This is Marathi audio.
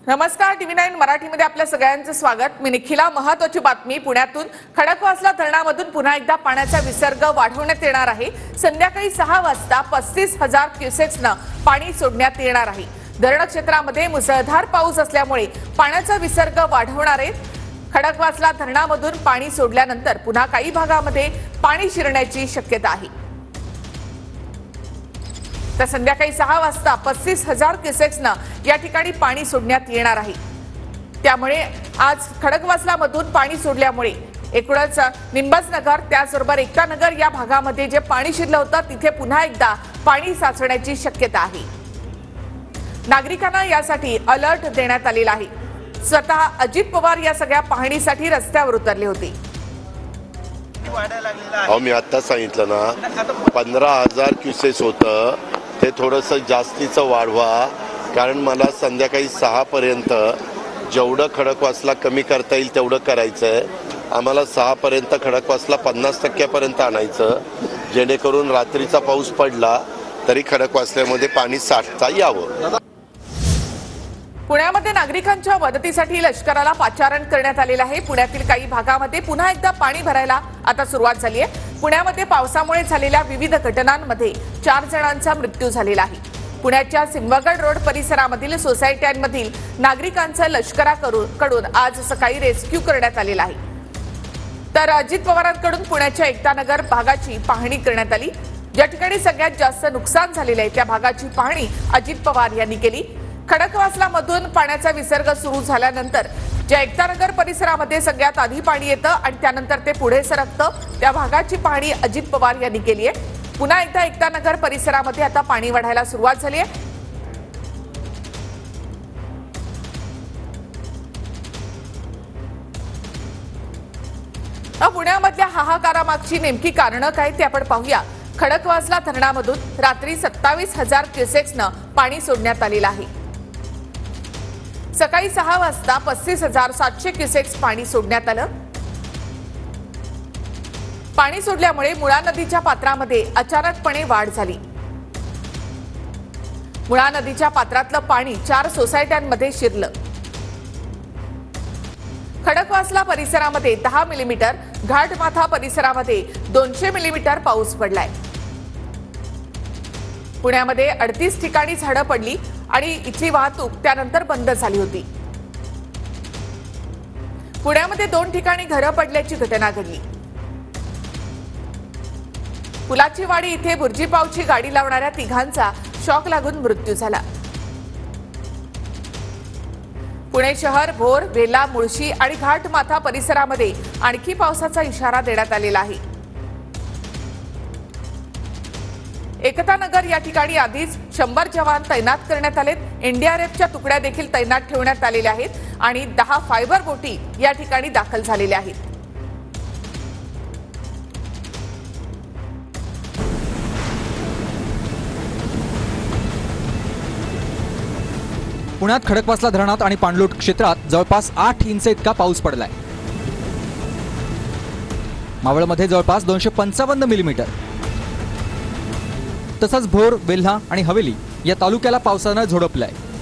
नमस्कार, TV9 मराठीमध्ये आपल्या सगळ्यांचं स्वागत। मी निखिला। महत्त्वाची बातमी पुण्यातून खडकवासला धरणामधून पुन्हा एकदा पाण्याचा विसर्ग वाढवण्यात येणार आहे। संध्याकाळी 6 वाजता 35,000 क्युसेक्सनं पाणी सोडण्यात येणार आहे। धरण क्षेत्रामध्ये मुसळधार पाऊस असल्यामुळे पाण्याचा विसर्ग वाढवणार आहे। खडकवासला धरणामधून पाणी सोडल्यानंतर पुन्हा काही भागामध्ये पाणी शिरण्याची शक्यता आहे। तर संध्याकाळी 6 वाजता 35,000 क्युसेक्सनं या ठिकाणी पाणी सोडण्यात येणार आहे। त्यामुळे आज खडकवासलामधून पाणी सोडल्यामुळे एकूणच निंबाजनगर त्याचबरोबर एकतानगर या भागामध्ये जे पाणी शिरलं होतं तिथे पुन्हा एकदा पाणी साचण्याची शक्यता आहे। नागरिकांना यासाठी अलर्ट देण्यात आलेला आहे। स्वतः अजित पवार या सगळ्या पाहणीसाठी रस्त्यावर उतरले होते। मी आता सांगितलं ना 15,000 क्युसेस होतं ते थोडंसं जास्तीचं वाढवा, कारण मला संध्याकाळी 6 पर्यंत जेवढं खडकवासला कमी करता येईल तेवढं करायचं आहे। आम्हाला 6 पर्यंत खडकवासला 50% आणायचं, जेणेकरून रात्रीचा पाऊस पडला तरी खडकवासल्यामध्ये पाणी साठता यावं। पुण्यामध्ये नागरिकांच्या मदतीसाठी लष्कराला पाचारण करण्यात आलेलं आहे। पुण्यातील काही भागामध्ये पुन्हा एकदा पाणी भरायला आता सुरुवात झाली आहे। पुण्यामध्ये पावसामुळे झालेल्या विविध घटनांमध्ये 4 जणांचा मृत्यू झालेला आहे। पुण्याच्या सिंहगड रोड परिसरामधील सोसायट्यांमधील नागरिकांचं लष्कराकडून आज सकाळी रेस्क्यू करण्यात आलेलं आहे। तर अजित पवारांकडून पुण्याच्या एकतानगर भागाची पाहणी करण्यात आली। ज्या ठिकाणी सगळ्यात जास्त नुकसान झालेलं आहे त्या भागाची पाहणी अजित पवार यांनी केली। खडकवासलामधून पाण्याचा विसर्ग सुरू झाल्यानंतर ज्या एकतानगर परिसरामध्ये सगळ्यात आधी पाणी येतं आणि त्यानंतर ते पुढे सरकतं त्या भागाची पाहणी अजित पवार यांनी केली आहे। पुन्हा एकदा एकतानगर परिसरामध्ये आता पाणी वाढायला सुरुवात झाली आहे। पुण्यामधल्या हाहाकारामागची नेमकी कारणं काय ते आपण पाहूया। खडकवासला धरणामधून रात्री 27,000 क्युसेक्सनं पाणी सोडण्यात आलेलं आहे। सकाळी 6 वाजता 35,700 क्युसेक्स पाणी सोडण्यात आलं। पाणी सोडल्यामुळे मुळा नदीच्या पात्रामध्ये अचानकपणे वाढ झाली। मुळा नदीच्या पात्रातलं पाणी 4 सोसायट्यांमध्ये शिरलं। खडकवासला परिसरामध्ये 10 मिलीमीटर, घाटमाथा परिसरामध्ये 200 मिलीमीटर पाऊस पडलाय। पुण्यामध्ये 38 ठिकाणी झाडं पडली आणि इथली वाहतूक त्यानंतर बंद झाली होती। पुण्यामध्ये 2 ठिकाणी घरं पडल्याची घटना घडली। पुलाची वाडी इथे बुर्जीपावची गाडी लावणाऱ्या तिघांचा शॉक लागून मृत्यू झाला। पुणे शहर, भोर, वेल्हा, मुळशी आणि घाटमाथा परिसरामध्ये आणखी पावसाचा इशारा देण्यात आलेला आहे। एकतानगर या ठिकाणी आधीच 100 जवान तैनात करण्यात आलेत। एनडीआरएफच्या तुकड्या देखील तैनात ठेवण्यात आलेल्या आहेत आणि 10 फायबर बोटी या ठिकाणी दाखल झालेल्या आहेत। पुण्यात खडकवासला धरणात आणि पाणलोट क्षेत्रात जवळपास 8 इंच इतका पाऊस पडलाय। मावळमध्ये जवळपास 255 मिलीमीटर, तसंच भोर, वेल्हा आणि हवेली या तालुक्याला पावसानं झोडपलंय।